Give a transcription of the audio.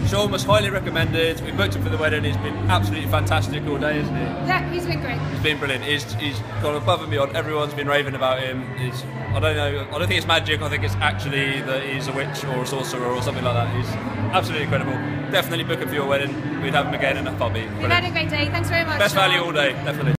Sean was highly recommended. We booked him for the wedding. He's been absolutely fantastic all day, isn't he? Yeah, he's been great. He's been brilliant. He's gone above and beyond. Everyone's been raving about him. I don't know. I don't think it's magic. I think it's actually that he's a witch or a sorcerer or something like that. He's absolutely incredible. Definitely book him for your wedding. We'd have him again in a hobby. We've had a great day. Thanks very much. Best value all day, definitely.